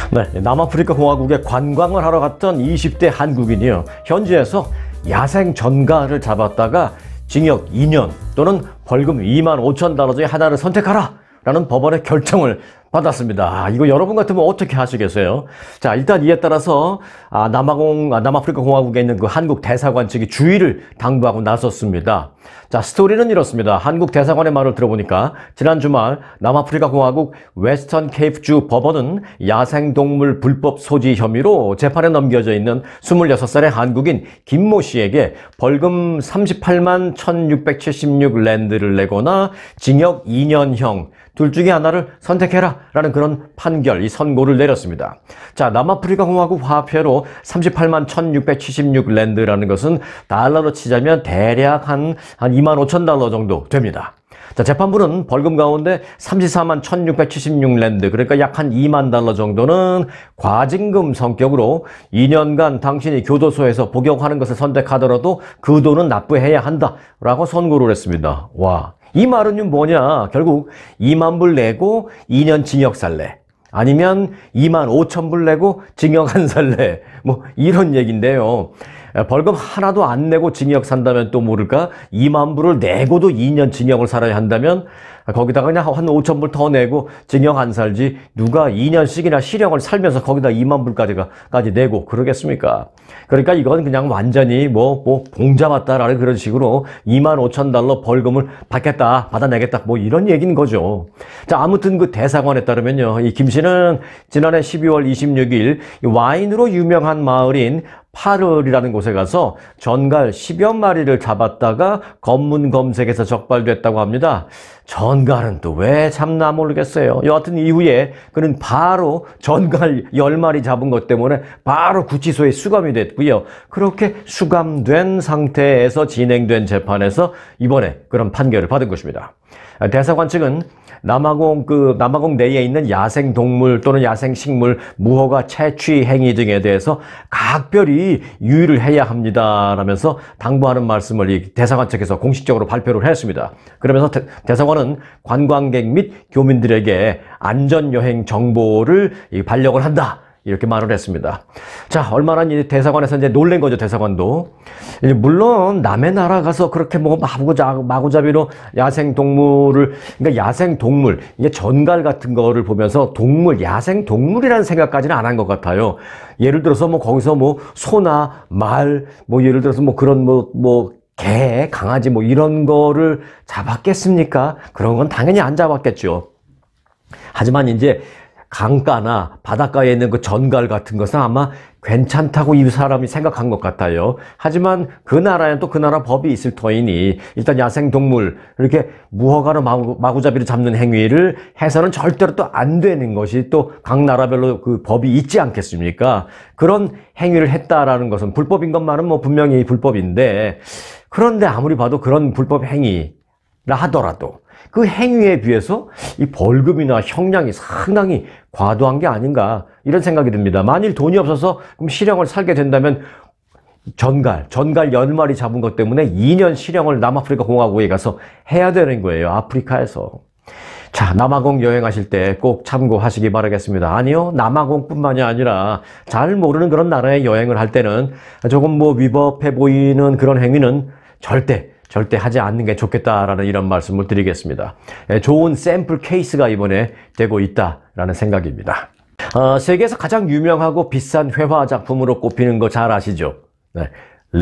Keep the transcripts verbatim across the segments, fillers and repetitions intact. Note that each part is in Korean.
네, 남아프리카 공화국에 관광을 하러 갔던 이십 대 한국인이요. 현지에서 야생 전갈을 잡았다가 징역 이 년 또는 벌금 이만 오천 달러 중에 하나를 선택하라 라는 법원의 결정을 받았습니다. 아, 이거 여러분 같으면 어떻게 하시겠어요? 자, 일단 이에 따라서 아, 남아공, 아, 남아프리카 공화국에 있는 그 한국 대사관 측이 주의를 당부하고 나섰습니다. 자, 스토리는 이렇습니다. 한국 대사관의 말을 들어보니까 지난 주말 남아프리카 공화국 웨스턴 케이프주 법원은 야생동물 불법 소지 혐의로 재판에 넘겨져 있는 스물여섯 살의 한국인 김모 씨에게 벌금 삼십팔만 천육백칠십육 랜드를 내거나 징역 이 년형 둘 중에 하나를 선택해라 라는 그런 판결, 이 선고를 내렸습니다. 자, 남아프리카 공화국 화폐로 삼십팔만 천육백칠십육 랜드라는 것은 달러로 치자면 대략 한, 한 이만 오천 달러 정도 됩니다. 자, 재판부는 벌금 가운데 삼십사만 천육백칠십육 랜드, 그러니까 약 한 이만 달러 정도는 과징금 성격으로 이 년간 당신이 교도소에서 복역하는 것을 선택하더라도 그 돈은 납부해야 한다라고 선고를 했습니다. 와. 이 말은 뭐냐? 결국 이만 불 내고 이 년 징역 살래. 아니면 이만 오천 불 내고 징역 안 살래. 뭐 이런 얘기인데요. 벌금 하나도 안 내고 징역 산다면 또 모를까? 이만 불을 내고도 이 년 징역을 살아야 한다면 거기다가 그냥 한 오천 불 더 내고 징역 안 살지 누가 이 년씩이나 실형을 살면서 거기다 이만 불까지 내고 그러겠습니까? 그러니까 이건 그냥 완전히 뭐, 뭐 봉잡았다라는 그런 식으로 이만 오천 달러 벌금을 받겠다, 받아내겠다 뭐 이런 얘기인 거죠. 자, 아무튼 그 대사관에 따르면요. 이 김 씨는 지난해 십이월 이십육일 와인으로 유명한 마을인 파르이라는 곳에 가서 전갈 십여 마리를 잡았다가 검문 검색에서 적발됐다고 합니다. 전갈은 또 왜 잡나 모르겠어요. 여하튼 이후에 그는 바로 전갈 열 마리 잡은 것 때문에 바로 구치소에 수감이 됐고요. 그렇게 수감된 상태에서 진행된 재판에서 이번에 그런 판결을 받은 것입니다. 대사관 측은 남아공 그 남아공 내에 있는 야생 동물 또는 야생 식물 무허가 채취 행위 등에 대해서 각별히 유의를 해야 합니다라면서 당부하는 말씀을 이 대사관 측에서 공식적으로 발표를 했습니다. 그러면서 대, 대사관은 관광객 및 교민들에게 안전 여행 정보를 이, 반영을 한다. 이렇게 말을 했습니다. 자, 얼마나 이제 대사관에서 이제 놀란 거죠, 대사관도. 이제 물론 남의 나라 가서 그렇게 뭐 마구잡, 마구잡이로 야생 동물을, 그러니까 야생 동물, 이게 전갈 같은 거를 보면서 동물, 야생 동물이라는 생각까지는 안 한 것 같아요. 예를 들어서 뭐 거기서 뭐 소나 말, 뭐 예를 들어서 뭐 그런 뭐, 뭐, 개, 강아지 뭐 이런 거를 잡았겠습니까? 그런 건 당연히 안 잡았겠죠. 하지만 이제 강가나 바닷가에 있는 그 전갈 같은 것은 아마 괜찮다고 이 사람이 생각한 것 같아요. 하지만 그 나라에는 또 그 나라 법이 있을 터이니 일단 야생동물 이렇게 무허가로 마구, 마구잡이로 잡는 행위를 해서는 절대로 또 안 되는 것이 또 각 나라별로 그 법이 있지 않겠습니까? 그런 행위를 했다라는 것은 불법인 것만은 뭐 분명히 불법인데, 그런데 아무리 봐도 그런 불법 행위라 하더라도 그 행위에 비해서 이 벌금이나 형량이 상당히 과도한 게 아닌가 이런 생각이 듭니다. 만일 돈이 없어서 그럼 실형을 살게 된다면 전갈, 전갈 열 마리 잡은 것 때문에 이 년 실형을 남아프리카 공화국에 가서 해야 되는 거예요. 아프리카에서. 자, 남아공 여행하실 때 꼭 참고하시기 바라겠습니다. 아니요, 남아공뿐만이 아니라 잘 모르는 그런 나라에 여행을 할 때는 조금 뭐 위법해 보이는 그런 행위는 절대 절대 하지 않는 게 좋겠다라는 이런 말씀을 드리겠습니다. 좋은 샘플 케이스가 이번에 되고 있다라는 생각입니다. 어, 세계에서 가장 유명하고 비싼 회화 작품으로 꼽히는 거 잘 아시죠? 네,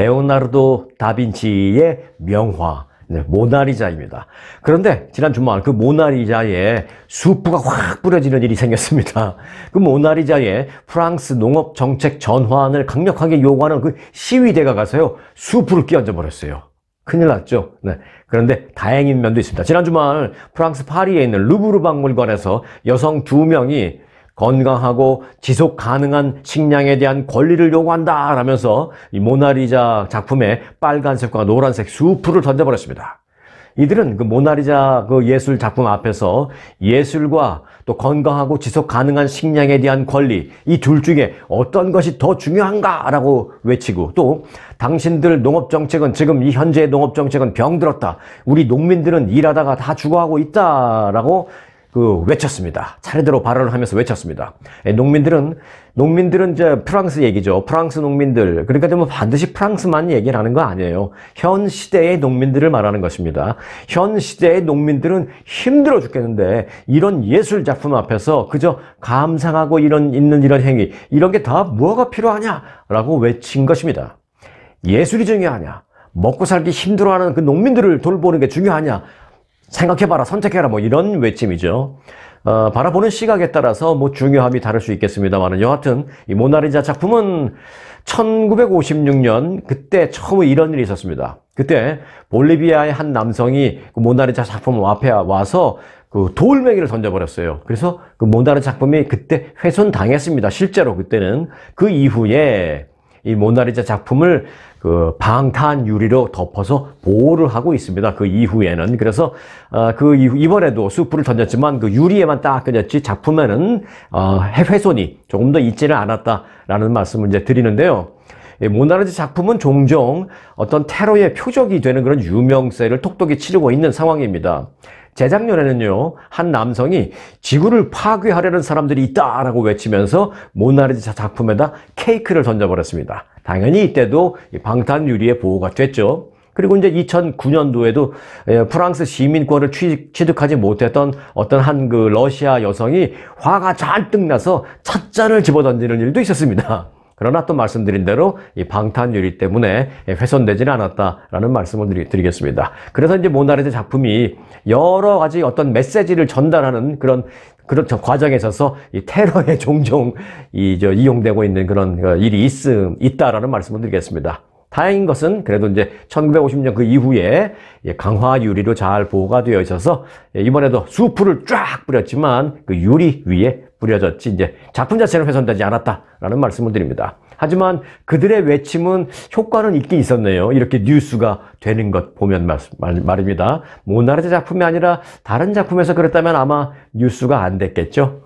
레오나르도 다빈치의 명화 네, 모나리자입니다. 그런데 지난 주말 그 모나리자에 수프가 확 뿌려지는 일이 생겼습니다. 그 모나리자에 프랑스 농업 정책 전환을 강력하게 요구하는 그 시위대가 가서요 수프를 끼얹어 버렸어요. 큰일 났죠. 네. 그런데 다행인 면도 있습니다. 지난 주말 프랑스 파리에 있는 루브르 박물관에서 여성 두 명이 건강하고 지속 가능한 식량에 대한 권리를 요구한다 라면서 이 모나리자 작품에 빨간색과 노란색 수프를 던져버렸습니다. 이들은 그 모나리자 그 예술 작품 앞에서 예술과 또 건강하고 지속 가능한 식량에 대한 권리, 이 둘 중에 어떤 것이 더 중요한가라고 외치고, 또 당신들 농업정책은 지금 이 현재의 농업정책은 병들었다. 우리 농민들은 일하다가 다 죽어가고 있다라고 그 외쳤습니다. 차례대로 발언을 하면서 외쳤습니다. 예, 농민들은 농민들은 이제 프랑스 얘기죠. 프랑스 농민들. 그러니까 뭐 반드시 프랑스만 얘기를 하는 거 아니에요. 현 시대의 농민들을 말하는 것입니다. 현 시대의 농민들은 힘들어 죽겠는데 이런 예술 작품 앞에서 그저 감상하고 이런 있는 이런 행위, 이런 게 다 뭐가 필요하냐라고 외친 것입니다. 예술이 중요하냐? 먹고 살기 힘들어하는 그 농민들을 돌보는 게 중요하냐? 생각해봐라, 선택해라, 뭐 이런 외침이죠. 어, 바라보는 시각에 따라서 뭐 중요함이 다를 수 있겠습니다만, 여하튼 이 모나리자 작품은 천구백오십육 년 그때 처음 이런 일이 있었습니다. 그때 볼리비아의 한 남성이 그 모나리자 작품 앞에 와서 그 돌멩이를 던져버렸어요. 그래서 그 모나리자 작품이 그때 훼손당했습니다. 실제로 그때는. 그 이후에 이 모나리자 작품을 그 방탄 유리로 덮어서 보호를 하고 있습니다. 그 이후에는. 그래서 어, 그 이후, 이번에도 수프를 던졌지만 그 유리에만 딱 끊었지 작품에는 어, 훼손이 조금 더 있지는 않았다라는 말씀을 이제 드리는데요. 이 모나리자 작품은 종종 어떤 테러의 표적이 되는 그런 유명세를 톡톡히 치르고 있는 상황입니다. 재작년에는요, 한 남성이 지구를 파괴하려는 사람들이 있다라고 외치면서 모나리자 작품에다 케이크를 던져버렸습니다. 당연히 이때도 방탄 유리의 보호가 됐죠. 그리고 이제 이천구 년도에도 프랑스 시민권을 취득하지 못했던 어떤 한 그 러시아 여성이 화가 잔뜩 나서 찻잔을 집어던지는 일도 있었습니다. 그러나 또 말씀드린 대로 이 방탄 유리 때문에 훼손되지는 않았다라는 말씀을 드리겠습니다. 그래서 이제 모나리자 작품이 여러 가지 어떤 메시지를 전달하는 그런 그런 과정에 있어서 이 테러에 종종 이 저 이용되고 있는 그런 일이 있음 있다라는 말씀을 드리겠습니다. 다행인 것은 그래도 이제 천구백오십 년 그 이후에 강화 유리로 잘 보호가 되어 있어서 이번에도 수프를 쫙 뿌렸지만 그 유리 위에 뿌려졌지 이제 작품 자체는 훼손되지 않았다라는 말씀을 드립니다. 하지만 그들의 외침은 효과는 있긴 있었네요. 이렇게 뉴스가 되는 것 보면 말, 말, 말입니다. 모나리자 작품이 아니라 다른 작품에서 그랬다면 아마 뉴스가 안 됐겠죠.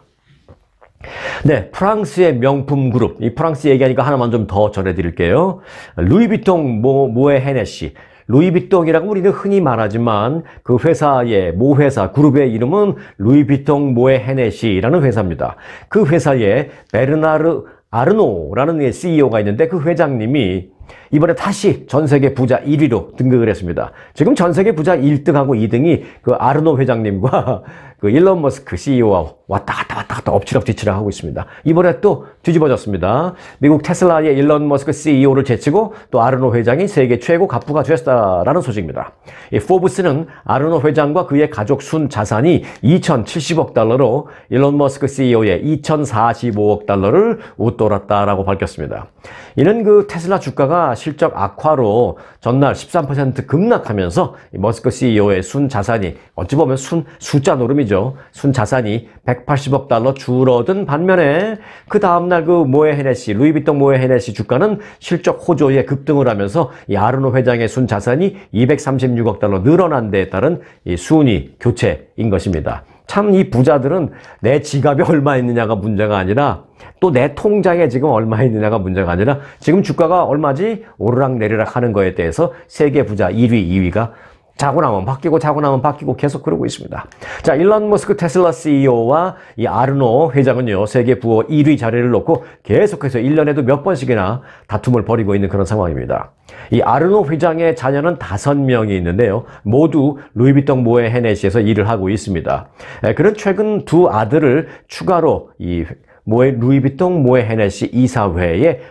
네, 프랑스의 명품 그룹. 이 프랑스 얘기하니까 하나만 좀 더 전해드릴게요. 루이비통 모, 모에 헤네시. 루이비통이라고 우리는 흔히 말하지만 그 회사의 모 회사 그룹의 이름은 루이비통 모에 헤네시라는 회사입니다. 그 회사에 베르나르 아르노라는 씨이오가 있는데 그 회장님이 이번에 다시 전 세계 부자 일 위로 등극을 했습니다. 지금 전 세계 부자 일 등하고 이 등이 그 아르노 회장님과 그 일론 머스크 씨이오와 왔다 갔다 왔다 갔다 엎치락뒤치락 하고 있습니다. 이번에 또 뒤집어졌습니다. 미국 테슬라의 일론 머스크 씨이오를 제치고 또 아르노 회장이 세계 최고 갑부가 됐다라는 소식입니다. 이 포브스는 아르노 회장과 그의 가족 순 자산이 이천칠십억 달러로 일론 머스크 씨이오의 이천사십오억 달러를 웃돌았다라고 밝혔습니다. 이는 그 테슬라 주가가 실적 악화로 전날 십삼 퍼센트 급락하면서 머스크 씨이오의 순 자산이 어찌 보면 순 숫자 노름이죠. 순 자산이 백팔십억 달러 줄어든 반면에 그 다음날 그 모에 헤네시, 루이비통 모에 헤네시 주가는 실적 호조에 급등을 하면서 이 아르노 회장의 순 자산이 이백삼십육억 달러 늘어난 데에 따른 이 순위 교체인 것입니다. 참 이 부자들은 내 지갑에 얼마 있느냐가 문제가 아니라 또 내 통장에 지금 얼마 있느냐가 문제가 아니라 지금 주가가 얼마지 오르락 내리락 하는 거에 대해서 세계 부자 일 위, 이 위가 자고 나면 바뀌고 자고 나면 바뀌고 계속 그러고 있습니다. 자, 일론 머스크 테슬라 씨이오와 이 아르노 회장은요, 세계 부호 일 위 자리를 놓고 계속해서 일 년에도 몇 번씩이나 다툼을 벌이고 있는 그런 상황입니다. 이 아르노 회장의 자녀는 다섯 명이 있는데요. 모두 루이비통 모에 헤네시에서 일을 하고 있습니다. 그는 최근 두 아들을 추가로 이 모에 루이비통 모에 헤네시 이사회에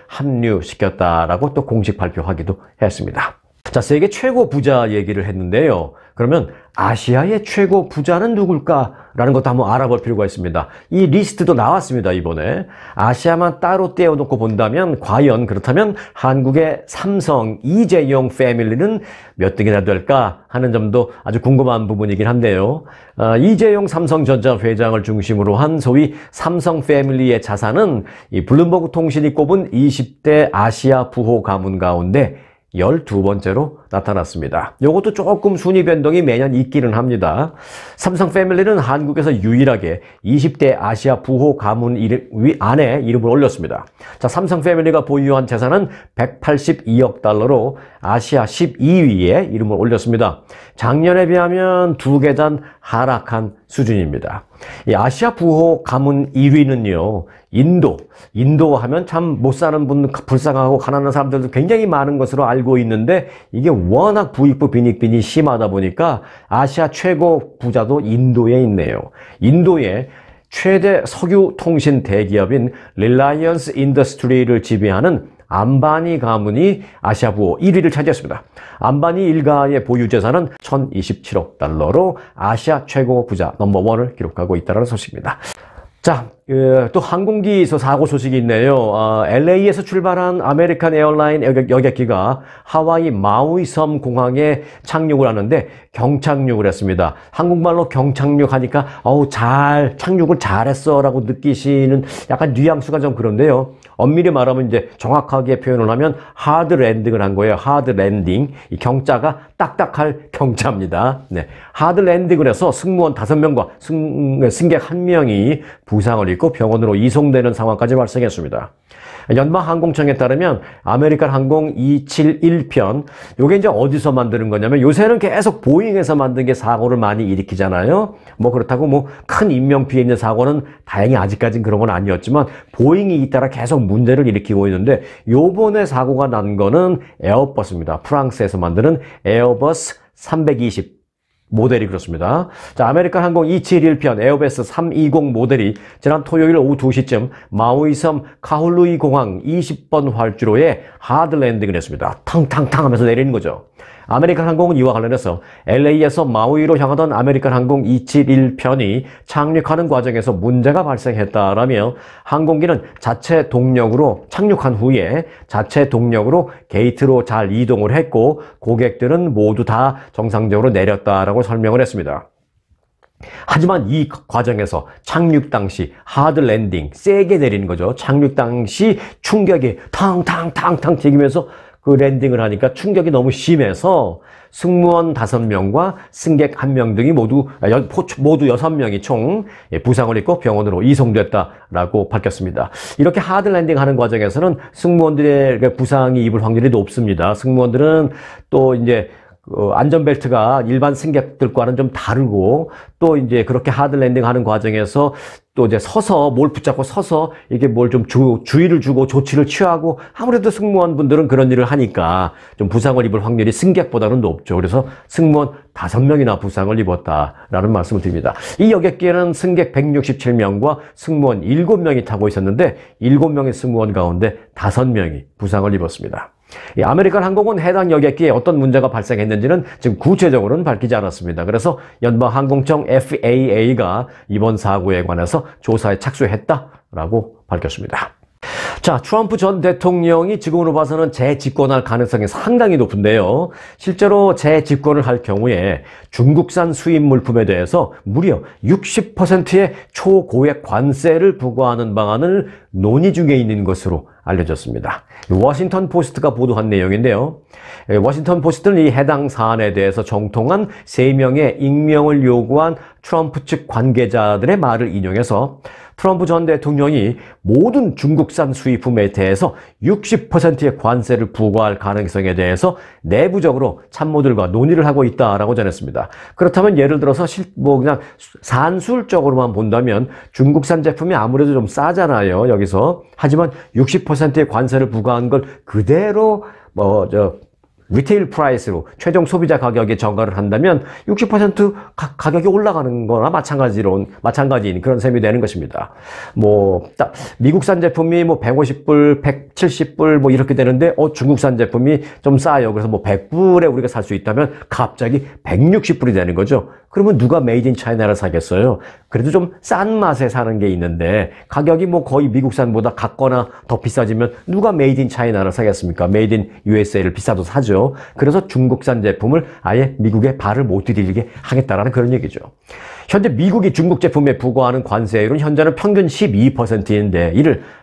합류시켰다라고 또 공식 발표하기도 했습니다. 자, 세계 최고 부자 얘기를 했는데요. 그러면 아시아의 최고 부자는 누굴까라는 것도 한번 알아볼 필요가 있습니다. 이 리스트도 나왔습니다, 이번에. 아시아만 따로 떼어놓고 본다면 과연 그렇다면 한국의 삼성 이재용 패밀리는 몇 등이나 될까 하는 점도 아주 궁금한 부분이긴 한데요. 어, 이재용 삼성전자 회장을 중심으로 한 소위 삼성 패밀리의 자산은 이 블룸버그 통신이 꼽은 이십 대 아시아 부호 가문 가운데 열두 번째로 나타났습니다. 이것도 조금 순위 변동이 매년 있기는 합니다. 삼성 패밀리는 한국에서 유일하게 이십 대 아시아 부호 가문 안에 이름을 올렸습니다. 자, 삼성 패밀리가 보유한 재산은 백팔십이억 달러로 아시아 십이 위에 이름을 올렸습니다. 작년에 비하면 두 계단 하락한 수준입니다. 이 아시아 부호 가문 일 위는요, 인도. 인도 하면 참 못 사는 분, 불쌍하고 가난한 사람들도 굉장히 많은 것으로 알고 있는데 이게 워낙 부익부 빈익빈이 심하다 보니까 아시아 최고 부자도 인도에 있네요. 인도의 최대 석유 통신 대기업인 릴라이언스 인더스트리를 지배하는 안바니 가문이 아시아 부호 일 위를 차지했습니다. 안바니 일가의 보유 재산은 천이십칠억 달러로 아시아 최고 부자 넘버원을 기록하고 있다는 소식입니다. 자, 또 항공기 사고 소식이 있네요. 어, 엘에이에서 출발한 아메리칸 에어라인 여객기가 하와이 마우이 섬 공항에 착륙을 하는데 경착륙을 했습니다. 한국말로 경착륙하니까 어우 잘 착륙을 잘했어 라고 느끼시는 약간 뉘앙스가 좀 그런데요. 엄밀히 말하면 이제 정확하게 표현을 하면 하드 랜딩을 한 거예요. 하드 랜딩. 이 경자가 딱딱할 경자입니다. 네. 하드 랜딩을 해서 승무원 다섯 명과 승, 승객 한 명이 부상을 입고 병원으로 이송되는 상황까지 발생했습니다. 연방항공청에 따르면 아메리칸 항공 이백칠십일 편, 요게 이제 어디서 만드는 거냐면 요새는 계속 보잉에서 만든 게 사고를 많이 일으키잖아요. 뭐 그렇다고 뭐 큰 인명피해 있는 사고는 다행히 아직까지는 그런 건 아니었지만 보잉이 잇따라 계속 문제를 일으키고 있는데 요번에 사고가 난 거는 에어버스입니다. 프랑스에서 만드는 에어버스 삼백이십 모델이 그렇습니다. 자, 아메리칸 항공 이백칠십일 편 에어버스 삼백이십 모델이 지난 토요일 오후 두 시쯤 마우이섬 카홀루이 공항 이십 번 활주로에 하드 랜딩을 했습니다. 탕탕탕 하면서 내리는 거죠. 아메리칸 항공은 이와 관련해서 엘에이에서 마우이로 향하던 아메리칸 항공 이백칠십일 편이 착륙하는 과정에서 문제가 발생했다라며 항공기는 자체 동력으로 착륙한 후에 자체 동력으로 게이트로 잘 이동을 했고 고객들은 모두 다 정상적으로 내렸다라고 설명을 했습니다. 하지만 이 과정에서 착륙 당시 하드 랜딩, 세게 내리는 거죠. 착륙 당시 충격이 탕탕탕탕 튀기면서 그 랜딩을 하니까 충격이 너무 심해서 승무원 다섯 명과 승객 한 명 등이 모두 모두 여섯 명이 총 부상을 입고 병원으로 이송됐다라고 밝혔습니다. 이렇게 하드 랜딩 하는 과정에서는 승무원들의 부상이 입을 확률이 높습니다. 승무원들은 또 이제 어, 안전벨트가 일반 승객들과는 좀 다르고 또 이제 그렇게 하드 랜딩 하는 과정에서 또 이제 서서 뭘 붙잡고 서서 이게 뭘 좀 주의를 주고 조치를 취하고 아무래도 승무원분들은 그런 일을 하니까 좀 부상을 입을 확률이 승객보다는 높죠. 그래서 승무원 다섯 명이나 부상을 입었다라는 말씀을 드립니다. 이 여객기에는 승객 백육십칠 명과 승무원 일곱 명이 타고 있었는데 일곱 명의 승무원 가운데 다섯 명이 부상을 입었습니다. 이 아메리칸 항공은 해당 여객기에 어떤 문제가 발생했는지는 지금 구체적으로는 밝히지 않았습니다. 그래서 연방항공청 에프에이에이가 이번 사고에 관해서 조사에 착수했다라고 밝혔습니다. 자, 트럼프 전 대통령이 지금으로 봐서는 재집권할 가능성이 상당히 높은데요. 실제로 재집권을 할 경우에 중국산 수입 물품에 대해서 무려 육십 퍼센트의 초고액 관세를 부과하는 방안을 논의 중에 있는 것으로 알려졌습니다. 워싱턴 포스트가 보도한 내용인데요. 워싱턴 포스트는 이 해당 사안에 대해서 정통한 세 명의 익명을 요구한 트럼프 측 관계자들의 말을 인용해서 트럼프 전 대통령이 모든 중국산 수입품에 대해서 육십 퍼센트의 관세를 부과할 가능성에 대해서 내부적으로 참모들과 논의를 하고 있다라고 전했습니다. 그렇다면 예를 들어서 실, 뭐 그냥 산술적으로만 본다면 중국산 제품이 아무래도 좀 싸잖아요, 여기서. 하지만 육십 퍼센트의 관세를 부과한 걸 그대로 뭐 저 리테일 프라이스로 최종 소비자 가격에 전가를 한다면 육십 퍼센트 가, 가격이 올라가는 거나 마찬가지로 마찬가지인 그런 셈이 되는 것입니다. 뭐 딱 미국산 제품이 뭐 백오십 불, 백칠십 불 뭐 이렇게 되는데 어 중국산 제품이 좀 싸요. 그래서 뭐 백 불에 우리가 살 수 있다면 갑자기 백육십 불이 되는 거죠. 그러면 누가 메이드 인 차이나를 사겠어요? 그래도 좀 싼 맛에 사는 게 있는데 가격이 뭐 거의 미국산보다 같거나 더 비싸지면 누가 메이드 인 차이나를 사겠습니까? 메이드 인 유에스에이를 비싸도 사죠. 그래서 중국산 제품을 아예 미국에 발을 못 들이게 하겠다라는 그런 얘기죠. 현재 미국이 중국 제품에 부과하는 관세율은 현재는 평균 십이 퍼센트인데 이를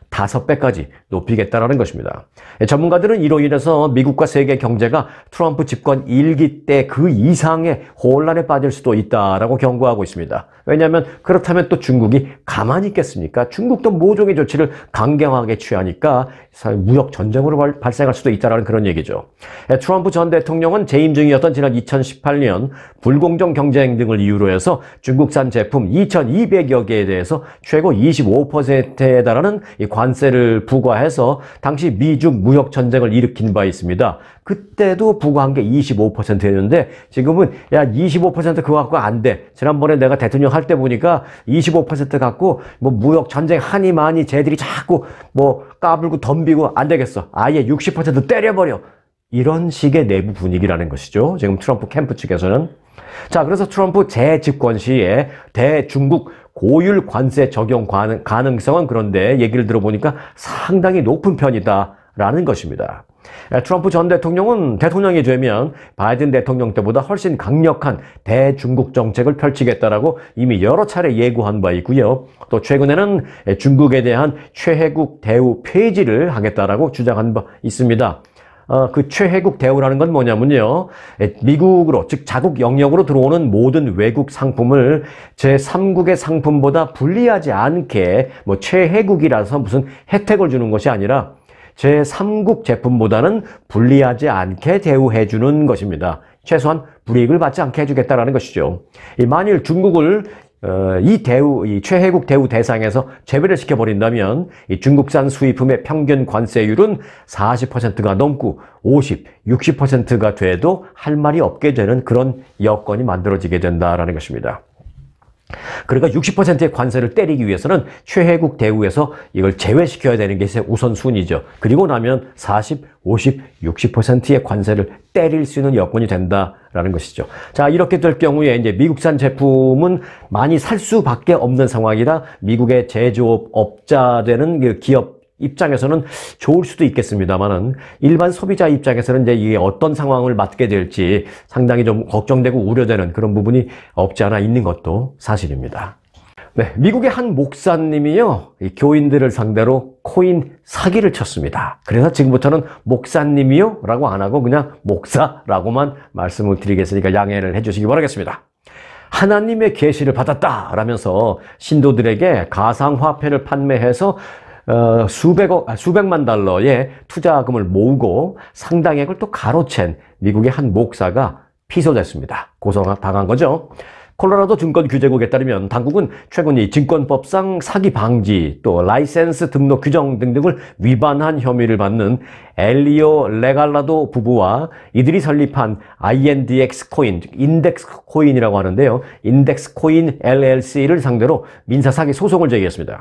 다섯 배까지 높이겠다라는 것입니다. 전문가들은 이로 인해서 미국과 세계 경제가 트럼프 집권 일기 때 그 이상의 혼란에 빠질 수도 있다라고 경고하고 있습니다. 왜냐하면 그렇다면 또 중국이 가만히 있겠습니까? 중국도 모종의 조치를 강경하게 취하니까 무역 전쟁으로 발생할 수도 있다라는 그런 얘기죠. 트럼프 전 대통령은 재임 중이었던 지난 이천십팔 년 불공정 경쟁 등을 이유로 해서 중국산 제품 이천이백여 개에 대해서 최고 이십오 퍼센트에 달하는 관세를 부과해서 당시 미중 무역 전쟁을 일으킨 바 있습니다. 그때도 부과한 게 이십오 퍼센트였는데 지금은 야 이십오 퍼센트 그거 갖고 안 돼. 지난번에 내가 대통령 할 때 보니까 이십오 퍼센트 갖고 뭐 무역 전쟁 하니 많이 쟤들이 자꾸 뭐 까불고 덤비고 안 되겠어. 아예 육십 퍼센트 때려버려. 이런 식의 내부 분위기라는 것이죠. 지금 트럼프 캠프 측에서는. 자, 그래서 트럼프 재집권 시에 대중국 고율 관세 적용 가능성은 그런데 얘기를 들어보니까 상당히 높은 편이다라는 것입니다. 트럼프 전 대통령은 대통령이 되면 바이든 대통령 때보다 훨씬 강력한 대중국 정책을 펼치겠다라고 이미 여러 차례 예고한 바 있고요. 또 최근에는 중국에 대한 최혜국 대우 폐지를 하겠다라고 주장한 바 있습니다. 어, 그 최혜국 대우라는 건 뭐냐면요. 미국으로, 즉 자국 영역으로 들어오는 모든 외국 상품을 제삼국의 상품보다 불리하지 않게 뭐 최혜국이라서 무슨 혜택을 주는 것이 아니라 제삼국 제품보다는 불리하지 않게 대우해주는 것입니다. 최소한 불이익을 받지 않게 해주겠다라는 것이죠. 만일 중국을 어, 이 대우, 이 최혜국 대우 대상에서 제외를 시켜버린다면 이 중국산 수입품의 평균 관세율은 사십 퍼센트가 넘고 오십, 육십 퍼센트가 돼도 할 말이 없게 되는 그런 여건이 만들어지게 된다라는 것입니다. 그러니까 육십 퍼센트의 관세를 때리기 위해서는 최혜국 대우에서 이걸 제외시켜야 되는 게 우선순위죠. 그리고 나면 사십, 오십, 육십 퍼센트의 관세를 때릴 수 있는 여건이 된다라는 것이죠. 자, 이렇게 될 경우에 이제 미국산 제품은 많이 살 수밖에 없는 상황이라 미국의 제조업자 되는 그 기업 입장에서는 좋을 수도 있겠습니다만은 일반 소비자 입장에서는 이제 이게 어떤 상황을 맞게 될지 상당히 좀 걱정되고 우려되는 그런 부분이 없지 않아 있는 것도 사실입니다. 네, 미국의 한 목사님이요, 이 교인들을 상대로 코인 사기를 쳤습니다. 그래서 지금부터는 목사님이요 라고 안 하고 그냥 목사라고만 말씀을 드리겠으니까 양해를 해주시기 바라겠습니다. 하나님의 계시를 받았다 라면서 신도들에게 가상화폐를 판매해서 어, 수백억, 아, 수백만 달러의 투자금을 모으고 상당액을 또 가로챈 미국의 한 목사가 피소됐습니다. 고소당한 거죠. 콜로라도 증권규제국에 따르면 당국은 최근 이 증권법상 사기 방지 또 라이센스 등록 규정 등등을 위반한 혐의를 받는 엘리오 레갈라도 부부와 이들이 설립한 아이엔디엑스 코인, 인덱스 코인이라고 하는데요. 인덱스 코인 엘엘씨를 상대로 민사사기 소송을 제기했습니다.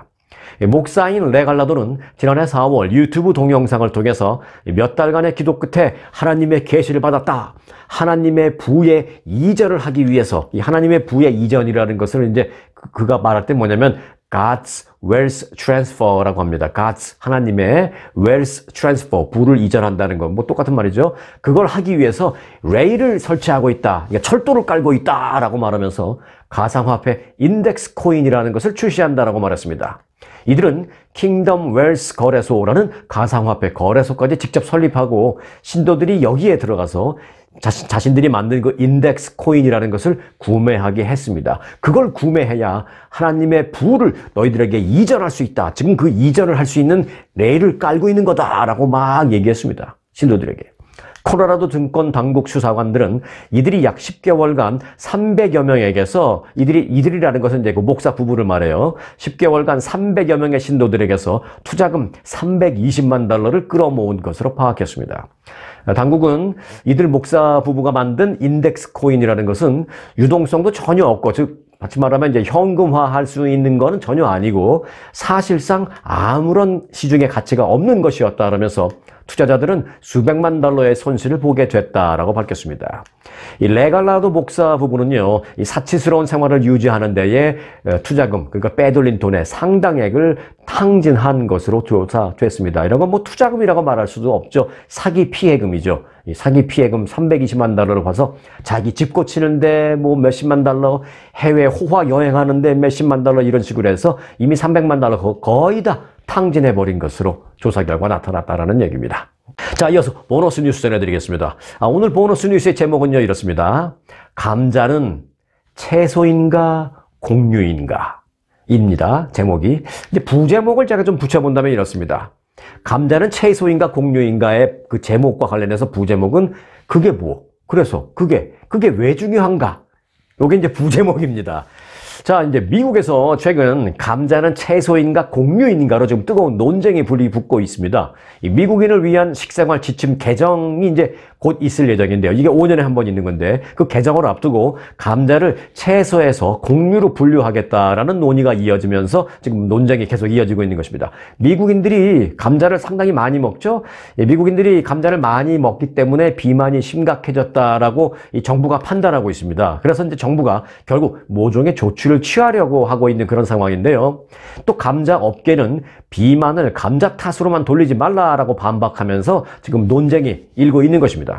목사인 레갈라도는 지난해 사월 유튜브 동영상을 통해서 몇 달간의 기도 끝에 하나님의 계시를 받았다. 하나님의 부의 이전을 하기 위해서, 이 하나님의 부의 이전이라는 것을 이제 그가 말할 때 뭐냐면 God's wealth transfer라고 합니다. God's, 하나님의 wealth transfer, 부를 이전한다는 건 뭐 똑같은 말이죠. 그걸 하기 위해서 레일을 설치하고 있다. 그러니까 철도를 깔고 있다라고 말하면서 가상화폐 인덱스 코인이라는 것을 출시한다라고 말했습니다. 이들은 킹덤 웰스 거래소라는 가상화폐 거래소까지 직접 설립하고 신도들이 여기에 들어가서 자신, 자신들이 만든 그 인덱스 코인이라는 것을 구매하게 했습니다. 그걸 구매해야 하나님의 부를 너희들에게 이전할 수 있다. 지금 그 이전을 할 수 있는 레일을 깔고 있는 거다라고 막 얘기했습니다. 신도들에게. 콜로라도 증권 당국 수사관들은 이들이 약 십 개월간 삼백여 명에게서 이들이 이들이라는 것은 이제 그 목사 부부를 말해요. 십 개월간 삼백여 명의 신도들에게서 투자금 삼백이십만 달러를 끌어모은 것으로 파악했습니다. 당국은 이들 목사 부부가 만든 인덱스 코인이라는 것은 유동성도 전혀 없고, 즉 다시 말하면 이제 현금화할 수 있는 거는 전혀 아니고 사실상 아무런 시중에 가치가 없는 것이었다라면서 투자자들은 수백만 달러의 손실을 보게 됐다라고 밝혔습니다. 이 레갈라도 목사 부부는요, 이 사치스러운 생활을 유지하는 데에 투자금, 그러니까 빼돌린 돈의 상당액을 탕진한 것으로 조사됐습니다. 이런 건 뭐 투자금이라고 말할 수도 없죠. 사기 피해금이죠. 이 사기 피해금 삼백이십만 달러를 봐서 자기 집 고치는데 뭐 몇십만 달러, 해외 호화 여행하는데 몇십만 달러 이런 식으로 해서 이미 삼백만 달러 거의 다 상진해버린 것으로 조사 결과 나타났다는 얘기입니다. 자, 이어서 보너스 뉴스 전해드리겠습니다. 아, 오늘 보너스 뉴스의 제목은요, 이렇습니다. 감자는 채소인가 곡류인가? 입니다. 제목이. 이제 부제목을 제가 좀 붙여본다면 이렇습니다. 감자는 채소인가 곡류인가의 그 제목과 관련해서 부제목은 그게 뭐? 그래서 그게, 그게 왜 중요한가? 요게 이제 부제목입니다. 자, 이제 미국에서 최근 감자는 채소인가 곡류인가로 지금 뜨거운 논쟁이 불이 붙고 있습니다. 이 미국인을 위한 식생활 지침 개정이 이제 곧 있을 예정인데요. 이게 오 년에 한 번 있는 건데 그 개정을 앞두고 감자를 채소에서 곡류로 분류하겠다라는 논의가 이어지면서 지금 논쟁이 계속 이어지고 있는 것입니다. 미국인들이 감자를 상당히 많이 먹죠. 미국인들이 감자를 많이 먹기 때문에 비만이 심각해졌다라고 이 정부가 판단하고 있습니다. 그래서 이제 정부가 결국 모종의 조치를 취하려고 하고 있는 그런 상황인데요. 또 감자 업계는 비만을 감자 탓으로만 돌리지 말라라고 반박하면서 지금 논쟁이 일고 있는 것입니다.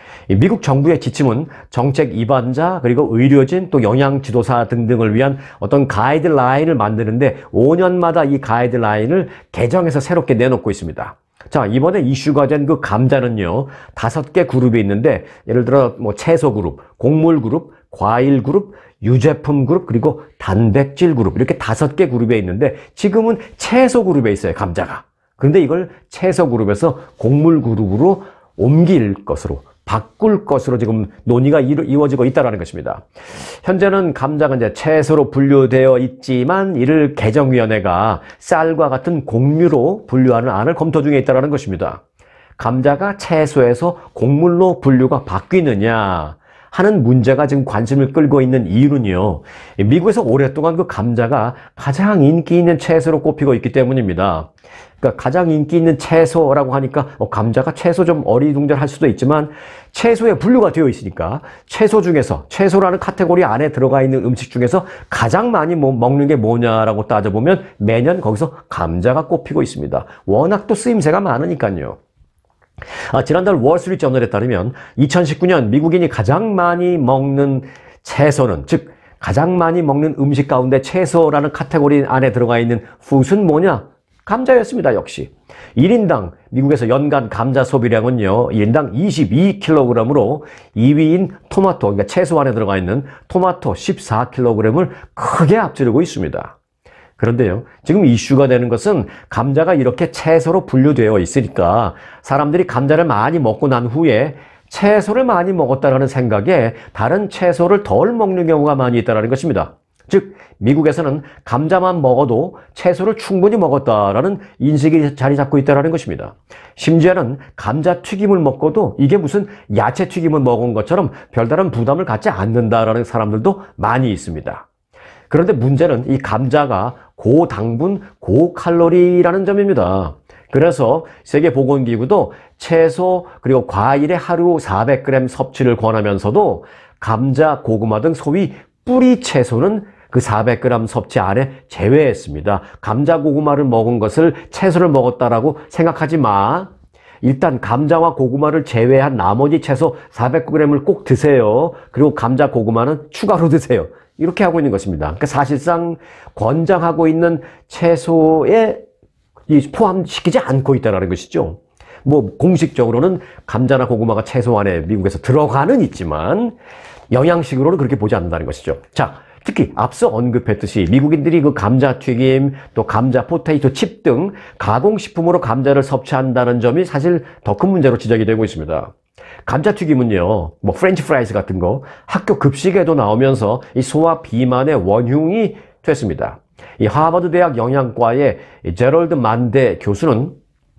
미국 정부의 지침은 정책 입안자 그리고 의료진 또 영양 지도사 등등을 위한 어떤 가이드라인을 만드는데 오 년마다 이 가이드라인을 개정해서 새롭게 내놓고 있습니다. 자, 이번에 이슈가 된 그 감자는요, 다섯 개 그룹이 있는데, 예를 들어 뭐 채소 그룹, 곡물 그룹, 과일 그룹, 유제품 그룹, 그리고 단백질 그룹, 이렇게 다섯 개 그룹에 있는데, 지금은 채소 그룹에 있어요, 감자가. 그런데 이걸 채소 그룹에서 곡물 그룹으로 옮길 것으로, 바꿀 것으로 지금 논의가 이루어지고 있다는 것입니다. 현재는 감자가 이제 채소로 분류되어 있지만 이를 개정위원회가 쌀과 같은 곡류로 분류하는 안을 검토 중에 있다는 것입니다. 감자가 채소에서 곡물로 분류가 바뀌느냐 하는 문제가 지금 관심을 끌고 있는 이유는요, 미국에서 오랫동안 그 감자가 가장 인기 있는 채소로 꼽히고 있기 때문입니다. 그러니까 가장 인기 있는 채소라고 하니까 어, 감자가 채소 좀 어리둥절할 수도 있지만 채소에 분류가 되어 있으니까 채소 중에서 채소라는 카테고리 안에 들어가 있는 음식 중에서 가장 많이 뭐, 먹는 게 뭐냐라고 따져보면 매년 거기서 감자가 꼽히고 있습니다. 워낙 또 쓰임새가 많으니까요. 아, 지난달 월스트리트 저널에 따르면 이천십구 년 미국인이 가장 많이 먹는 채소는, 즉 가장 많이 먹는 음식 가운데 채소라는 카테고리 안에 들어가 있는 푸드는 뭐냐? 감자였습니다. 역시 일 인당 미국에서 연간 감자 소비량은요, 일 인당 이십이 킬로그램으로 이 위인 토마토, 그러니까 채소 안에 들어가 있는 토마토 십사 킬로그램을 크게 앞지르고 있습니다. 그런데요, 지금 이슈가 되는 것은 감자가 이렇게 채소로 분류되어 있으니까 사람들이 감자를 많이 먹고 난 후에 채소를 많이 먹었다는 생각에 다른 채소를 덜 먹는 경우가 많이 있다는 것입니다. 즉 미국에서는 감자만 먹어도 채소를 충분히 먹었다라는 인식이 자리 잡고 있다는 것입니다. 심지어는 감자 튀김을 먹고도 이게 무슨 야채 튀김을 먹은 것처럼 별다른 부담을 갖지 않는다라는 사람들도 많이 있습니다. 그런데 문제는 이 감자가 고당분, 고칼로리라는 점입니다. 그래서 세계보건기구도 채소 그리고 과일의 하루 사백 그램 섭취를 권하면서도 감자, 고구마 등 소위 뿌리 채소는 그 사백 그램 섭취 안에 제외했습니다. 감자, 고구마를 먹은 것을 채소를 먹었다라고 생각하지 마. 일단 감자와 고구마를 제외한 나머지 채소 사백 그램을 꼭 드세요. 그리고 감자, 고구마는 추가로 드세요. 이렇게 하고 있는 것입니다. 그러니까 사실상 권장하고 있는 채소에 포함시키지 않고 있다는 것이죠. 뭐 공식적으로는 감자나 고구마가 채소 안에 미국에서 들어가는 있지만 영양식으로는 그렇게 보지 않는다는 것이죠. 자, 특히 앞서 언급했듯이 미국인들이 그 감자튀김, 또 감자 포테이토 칩 등 가공식품으로 감자를 섭취한다는 점이 사실 더 큰 문제로 지적이 되고 있습니다. 감자튀김은요, 뭐 프렌치 프라이즈 같은 거 학교 급식에도 나오면서 이 소화 비만의 원흉이 됐습니다. 이 하버드 대학 영양과의 제럴드 만데 교수는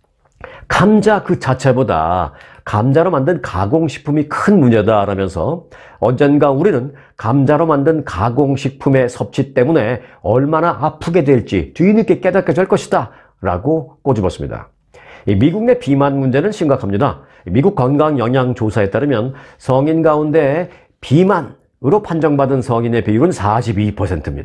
감자 그 자체보다 감자로 만든 가공식품이 큰 문제다라면서 언젠가 우리는 감자로 만든 가공식품의 섭취 때문에 얼마나 아프게 될지 뒤늦게 깨닫게 될 것이다 라고 꼬집었습니다. 미국 내 비만 문제는 심각합니다. 미국 건강영양조사에 따르면 성인 가운데 비만으로 판정받은 성인의 비율은 사십이 퍼센트입니다.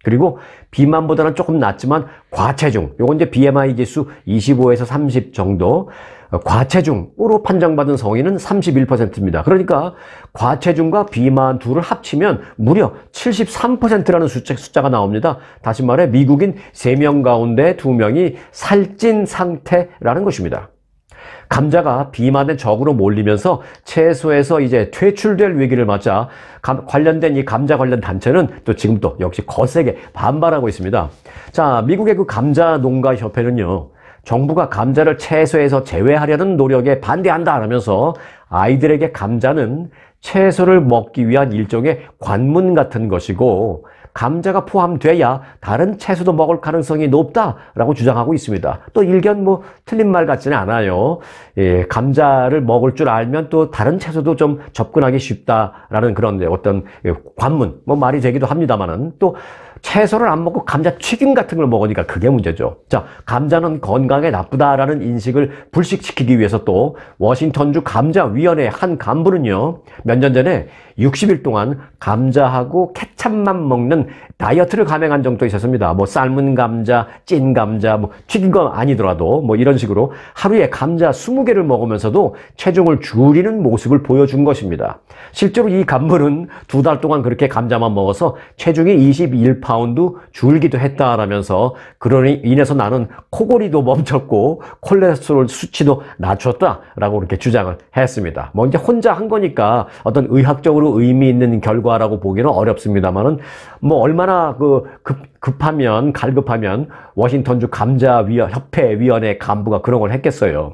그리고 비만보다는 조금 낫지만 과체중, 요건 이제 비엠아이 지수 이십오에서 삼십 정도, 과체중으로 판정받은 성인은 삼십일 퍼센트입니다. 그러니까 과체중과 비만 둘을 합치면 무려 칠십삼 퍼센트라는 숫자, 숫자가 나옵니다. 다시 말해 미국인 세 명 가운데 두 명이 살찐 상태라는 것입니다. 감자가 비만의 적으로 몰리면서 채소에서 이제 퇴출될 위기를 맞자 감, 관련된 이 감자 관련 단체는 또 지금 또 역시 거세게 반발하고 있습니다. 자, 미국의 그 감자 농가 협회는요, 정부가 감자를 채소에서 제외하려는 노력에 반대한다 라면서 아이들에게 감자는 채소를 먹기 위한 일종의 관문 같은 것이고 감자가 포함돼야 다른 채소도 먹을 가능성이 높다라고 주장하고 있습니다. 또 일견 뭐 틀린 말 같지는 않아요. 예, 감자를 먹을 줄 알면 또 다른 채소도 좀 접근하기 쉽다라는 그런 어떤 관문, 뭐 말이 되기도 합니다만은 또 채소를 안 먹고 감자 튀김 같은 걸 먹으니까 그게 문제죠. 자, 감자는 건강에 나쁘다라는 인식을 불식시키기 위해서 또 워싱턴주 감자위원회 한 간부는요, 몇 년 전에 육십 일 동안 감자하고 케찹만 먹는 다이어트를 감행한 적도 있었습니다. 뭐 삶은 감자, 찐 감자, 뭐 튀긴 거 아니더라도 뭐 이런 식으로 하루에 감자 이십 개를 먹으면서도 체중을 줄이는 모습을 보여준 것입니다. 실제로 이 간부는 두 달 동안 그렇게 감자만 먹어서 체중이 이십일 파운드 줄기도 했다라면서 그로 인해서 나는 코골이도 멈췄고 콜레스테롤 수치도 낮췄다라고 그렇게 주장을 했습니다. 뭐 이제 혼자 한 거니까 어떤 의학적으로 의미 있는 결과라고 보기는 어렵습니다만은 뭐 얼마나 그 급, 급하면 갈급하면 워싱턴주 감자협회위원회 간부가 그런 걸 했겠어요.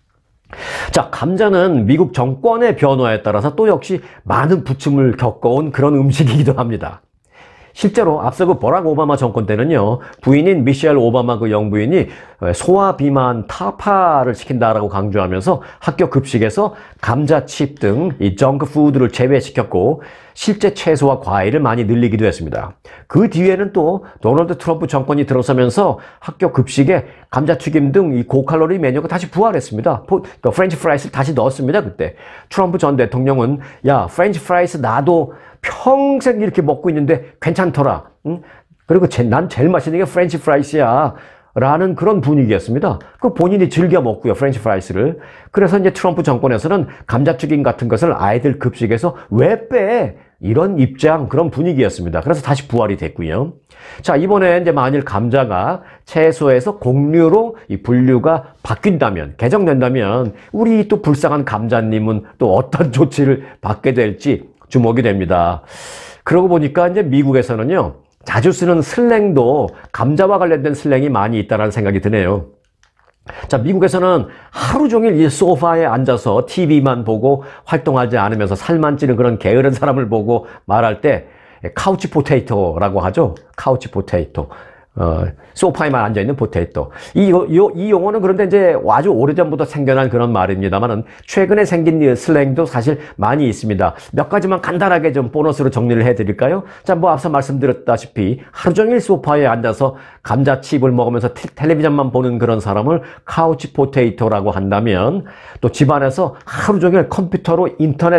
자, 감자는 미국 정권의 변화에 따라서 또 역시 많은 부침을 겪어온 그런 음식이기도 합니다. 실제로 앞서 그 버락 오바마 정권 때는요, 부인인 미셸 오바마 그 영부인이 소아 비만 타파를 시킨다라고 강조하면서 학교 급식에서 감자칩 등 이 정크푸드를 제외시켰고 실제 채소와 과일을 많이 늘리기도 했습니다. 그 뒤에는 또 도널드 트럼프 정권이 들어서면서 학교 급식에 감자튀김 등 이 고칼로리 메뉴가 다시 부활했습니다. 그러니까 프렌치 프라이스를 다시 넣었습니다. 그때 트럼프 전 대통령은 야, 프렌치 프라이스 나도 평생 이렇게 먹고 있는데 괜찮더라. 응? 그리고 제, 난 제일 맛있는 게 프렌치 프라이스야. 라는 그런 분위기였습니다. 그 본인이 즐겨 먹고요, 프렌치 프라이스를. 그래서 이제 트럼프 정권에서는 감자튀김 같은 것을 아이들 급식에서 왜 빼? 이런 입장, 그런 분위기였습니다. 그래서 다시 부활이 됐고요. 자, 이번에 이제 만일 감자가 채소에서 곡류로 이 분류가 바뀐다면, 개정된다면, 우리 또 불쌍한 감자님은 또 어떤 조치를 받게 될지 주목이 됩니다. 그러고 보니까 이제 미국에서는요, 자주 쓰는 슬랭도 감자와 관련된 슬랭이 많이 있다는 생각이 드네요. 자, 미국에서는 하루 종일 이 소파에 앉아서 티비만 보고 활동하지 않으면서 살만 찌는 그런 게으른 사람을 보고 말할 때 카우치 포테이토라고 하죠. 카우치 포테이토. 어, 소파에만 앉아있는 포테이토. 이, 이, 이 용어는 그런데 이제 아주 오래전부터 생겨난 그런 말입니다만은 최근에 생긴 슬랭도 사실 많이 있습니다. 몇 가지만 간단하게 좀 보너스로 정리를 해드릴까요? 자, 뭐 앞서 말씀드렸다시피 하루 종일 소파에 앉아서 감자칩을 먹으면서 테, 텔레비전만 보는 그런 사람을 카우치 포테이토라고 한다면 또 집안에서 하루 종일 컴퓨터로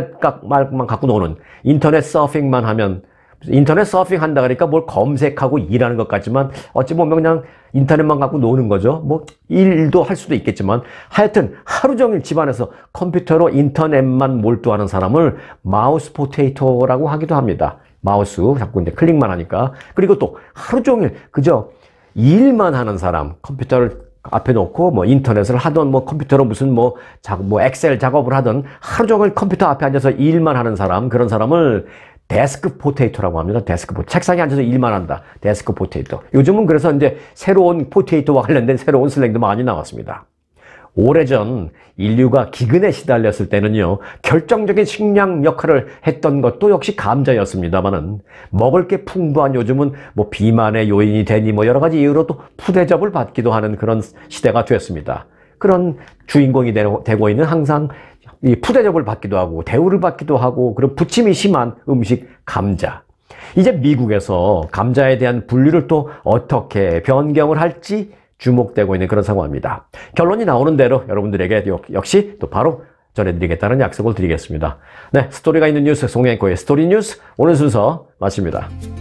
인터넷만 갖고 노는, 인터넷 서핑만 하면 인터넷 서핑 한다 그러니까 뭘 검색하고 일하는 것 같지만 어찌 보면 그냥 인터넷만 갖고 노는 거죠. 뭐 일도 할 수도 있겠지만 하여튼 하루 종일 집안에서 컴퓨터로 인터넷만 몰두하는 사람을 마우스 포테이토라고 하기도 합니다. 마우스 자꾸 이제 클릭만 하니까. 그리고 또 하루 종일 그저 일만 하는 사람, 컴퓨터를 앞에 놓고 뭐 인터넷을 하던 뭐 컴퓨터로 무슨 뭐, 작, 뭐 엑셀 작업을 하던 하루 종일 컴퓨터 앞에 앉아서 일만 하는 사람, 그런 사람을 데스크 포테이토라고 합니다. 데스크 포 책상에 앉아서 일만 한다. 데스크 포테이토. 요즘은 그래서 이제 새로운 포테이토와 관련된 새로운 슬랭도 많이 나왔습니다. 오래전 인류가 기근에 시달렸을 때는요, 결정적인 식량 역할을 했던 것도 역시 감자였습니다만은 먹을 게 풍부한 요즘은 뭐 비만의 요인이 되니 뭐 여러 가지 이유로 또 푸대접을 받기도 하는 그런 시대가 됐습니다. 그런 주인공이 되고 있는 항상 이 푸대접을 받기도 하고 대우를 받기도 하고 그런 부침이 심한 음식 감자. 이제 미국에서 감자에 대한 분류를 또 어떻게 변경을 할지 주목되고 있는 그런 상황입니다. 결론이 나오는 대로 여러분들에게 역시 또 바로 전해드리겠다는 약속을 드리겠습니다. 네, 스토리가 있는 뉴스 송앵커의 스토리 뉴스 오늘 순서 마칩니다.